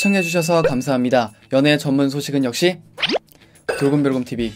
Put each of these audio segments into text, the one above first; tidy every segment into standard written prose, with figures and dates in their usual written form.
시청해주셔서 감사합니다. 연애 전문 소식은 역시 돌곰별곰TV.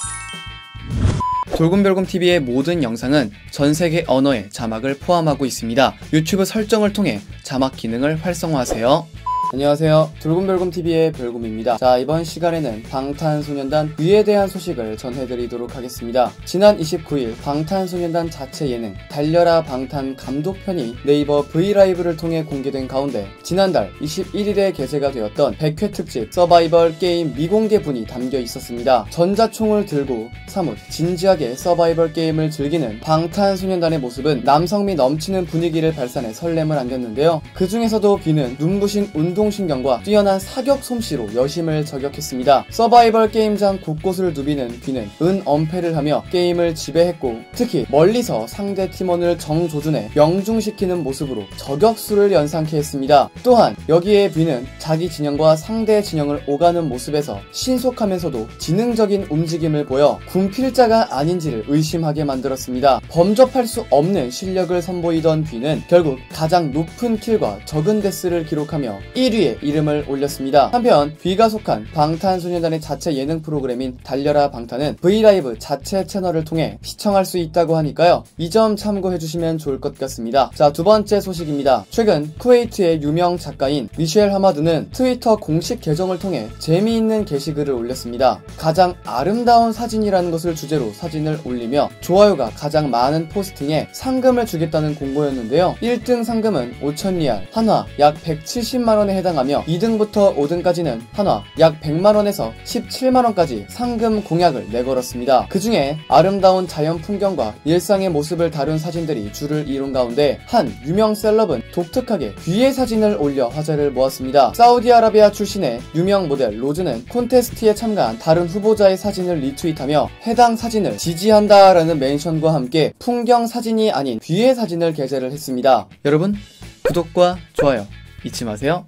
돌곰별곰TV의 모든 영상은 전세계 언어의 자막을 포함하고 있습니다. 유튜브 설정을 통해 자막 기능을 활성화하세요. 안녕하세요. 돌곰별곰TV의 별곰입니다. 자, 이번 시간에는 방탄소년단 V에 대한 소식을 전해드리도록 하겠습니다. 지난 29일 방탄소년단 자체 예능 달려라 방탄 감독편이 네이버 브이라이브를 통해 공개된 가운데 지난달 21일에 개최가 되었던 100회 특집 서바이벌 게임 미공개분이 담겨 있었습니다. 전자총을 들고 사뭇 진지하게 서바이벌 게임을 즐기는 방탄소년단의 모습은 남성미 넘치는 분위기를 발산해 설렘을 안겼는데요. 그 중에서도 V는 눈부신 운동신경과 뛰어난 사격 솜씨로 여심을 저격했습니다. 서바이벌 게임장 곳곳을 누비는 V는 은엄패를 하며 게임을 지배했고 특히 멀리서 상대 팀원을 정조준해 명중시키는 모습으로 저격수를 연상케 했습니다. 또한 여기에 V는 자기 진영과 상대 진영을 오가는 모습에서 신속하면서도 지능적인 움직임을 보여 군필자가 아닌지를 의심하게 만들었습니다. 범접할 수 없는 실력을 선보이던 V는 결국 가장 높은 킬과 적은 데스를 기록하며 1위에 이름을 올렸습니다. 한편 V가 속한 방탄소년단의 자체 예능 프로그램인 달려라 방탄은 브이라이브 자체 채널을 통해 시청할 수 있다고 하니까요. 이 점 참고해주시면 좋을 것 같습니다. 자, 두 번째 소식입니다. 최근 쿠웨이트의 유명 작가인 미셸 하마드는 트위터 공식 계정을 통해 재미있는 게시글을 올렸습니다. 가장 아름다운 사진이라는 것을 주제로 사진을 올리며 좋아요가 가장 많은 포스팅에 상금을 주겠다는 공고였는데요. 1등 상금은 5,000리알, 한화 약 170만원에 해당하며 2등부터 5등까지는 한화 약 100만원에서 17만원까지 상금 공약을 내걸었습니다. 그 중에 아름다운 자연 풍경과 일상의 모습을 다룬 사진들이 줄을 이룬 가운데 한 유명 셀럽은 독특하게 V의 사진을 올려 화제를 모았습니다. 사우디아라비아 출신의 유명 모델 로즈는 콘테스트에 참가한 다른 후보자의 사진을 리트윗하며 해당 사진을 지지한다라는 멘션과 함께 풍경 사진이 아닌 V의 사진을 게재를 했습니다. 여러분, 구독과 좋아요 잊지 마세요.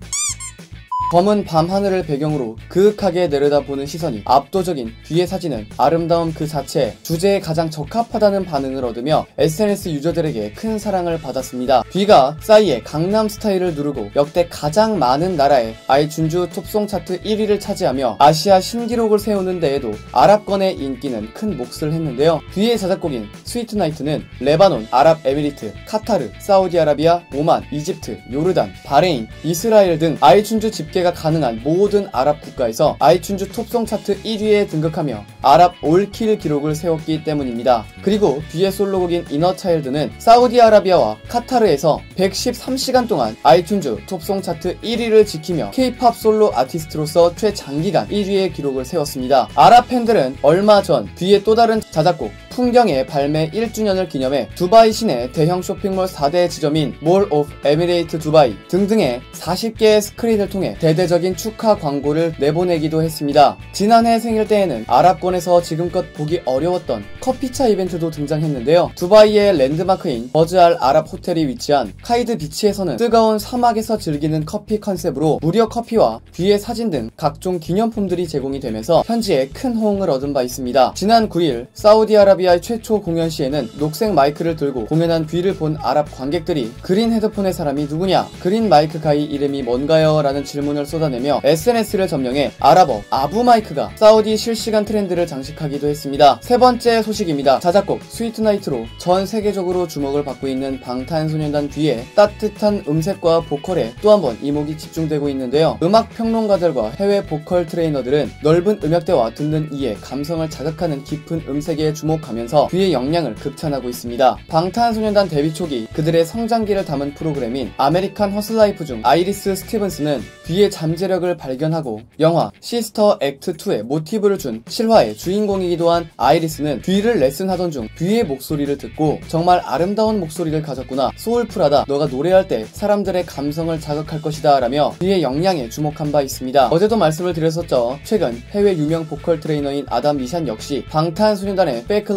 검은 밤하늘을 배경으로 그윽하게 내려다보는 시선이 압도적인 V의 사진은 아름다움 그 자체에 주제에 가장 적합하다는 반응을 얻으며 SNS 유저들에게 큰 사랑을 받았습니다. V가 싸이의 강남스타일을 누르고 역대 가장 많은 나라의 아이튠즈 톱송 차트 1위를 차지하며 아시아 신기록을 세우는 데에도 아랍권의 인기는 큰 몫을 했는데요. V의 자작곡인 스위트나이트는 레바논, 아랍에미리트, 카타르, 사우디아라비아, 오만, 이집트, 요르단, 바레인, 이스라엘 등 아이튠즈 집계가 가능한 모든 아랍 국가에서 아이튠즈 톱송 차트 1위에 등극하며 아랍 올킬 기록을 세웠기 때문입니다. 그리고 V의 솔로곡인 이너차일드는 사우디아라비아와 카타르에서 113시간 동안 아이튠즈 톱송 차트 1위를 지키며 K-팝 솔로 아티스트로서 최장기간 1위의 기록을 세웠습니다. 아랍 팬들은 얼마 전 V의 또 다른 자작곡 풍경의 발매 1주년을 기념해 두바이 시내 대형 쇼핑몰 4대 지점인 몰 오브 에미레이트 두바이 등등의 40개의 스크린을 통해 대대적인 축하 광고를 내보내기도 했습니다. 지난해 생일 때에는 아랍권에서 지금껏 보기 어려웠던 커피차 이벤트도 등장했는데요. 두바이의 랜드마크인 버즈알 아랍 호텔이 위치한 카이드 비치에서는 뜨거운 사막에서 즐기는 커피 컨셉으로 무료 커피와 V의 사진 등 각종 기념품들이 제공이 되면서 현지에 큰 호응을 얻은 바 있습니다. 지난 9일 사우디아라비아의 최초 공연 시에는 녹색 마이크를 들고 공연한 V를 본 아랍 관객들이 그린 헤드폰의 사람이 누구냐? 그린 마이크 가이 이름이 뭔가요? 라는 질문을 쏟아내며 SNS를 점령해 아랍어 아부 마이크가 사우디 실시간 트렌드를 장식하기도 했습니다. 세 번째 소식입니다. 자작곡 스위트나이트로 전 세계적으로 주목을 받고 있는 방탄소년단 V의 따뜻한 음색과 보컬에 또 한 번 이목이 집중되고 있는데요. 음악 평론가들과 해외 보컬 트레이너들은 넓은 음역대와 듣는 이의 감성을 자극하는 깊은 음색에 주목하면서 V의 역량을 극찬하고 있습니다. 방탄소년단 데뷔 초기 그들의 성장기를 담은 프로그램인 아메리칸 허슬라이프 중 아이리스 스티븐스는 V의 잠재력을 발견하고 영화 시스터 액트 2의 모티브를 준 실화의 주인공이기도 한 아이리스는 V를 레슨하던 중 V의 목소리를 듣고 정말 아름다운 목소리를 가졌구나, 소울풀하다, 너가 노래할 때 사람들의 감성을 자극할 것이다 라며 V의 역량에 주목한 바 있습니다. 어제도 말씀을 드렸었죠. 최근 해외 유명 보컬 트레이너인 아담 미샨 역시 방탄소년단의 페이크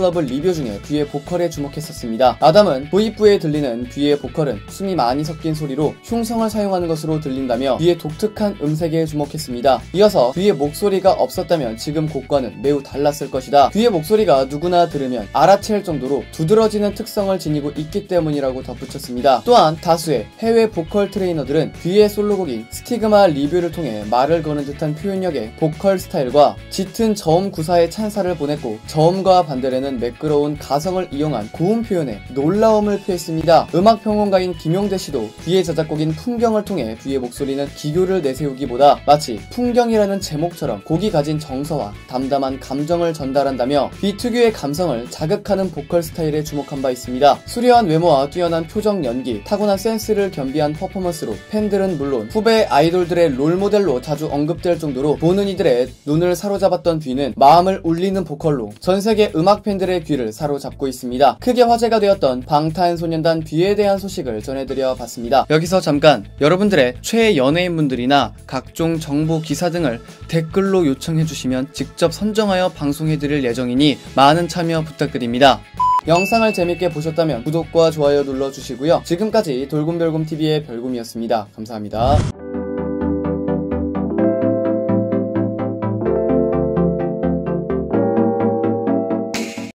클럽을 리뷰 중에 뷔의 보컬에 주목했었습니다. 아담은 도입부에 들리는 뷔의 보컬은 숨이 많이 섞인 소리로 흉성을 사용하는 것으로 들린다며 뷔의 독특한 음색에 주목했습니다. 이어서 뷔의 목소리가 없었다면 지금 곡과는 매우 달랐을 것이다. 뷔의 목소리가 누구나 들으면 알아챌 정도로 두드러지는 특성을 지니고 있기 때문이라고 덧붙였습니다. 또한 다수의 해외 보컬 트레이너들은 뷔의 솔로곡인 스티그마 리뷰를 통해 말을 거는 듯한 표현력의 보컬 스타일과 짙은 저음 구사의 찬사를 보냈고, 저음과 반대로는 매끄러운 가성을 이용한 고음 표현에 놀라움을 표했습니다. 음악평론가인 김용대 씨도 뷔의 자작곡인 풍경을 통해 뷔의 목소리는 기교를 내세우기보다 마치 풍경이라는 제목처럼 곡이 가진 정서와 담담한 감정을 전달한다며 뷔 특유의 감성을 자극하는 보컬 스타일에 주목한 바 있습니다. 수려한 외모와 뛰어난 표정 연기, 타고난 센스를 겸비한 퍼포먼스로 팬들은 물론 후배 아이돌들의 롤모델로 자주 언급될 정도로 보는 이들의 눈을 사로잡았던 뷔는 마음을 울리는 보컬로 전세계 음악 팬들의 귀를 사로잡고 있습니다. 크게 화제가 되었던 방탄소년단 뷔에 대한 소식을 전해드려 봤습니다. 여기서 잠깐 여러분들의 최애 연예인분들이나 각종 정보 기사 등을 댓글로 요청해주시면 직접 선정하여 방송해드릴 예정이니 많은 참여 부탁드립니다. 영상을 재밌게 보셨다면 구독과 좋아요 눌러주시고요. 지금까지 돌곰별곰TV의 별곰이었습니다. 감사합니다.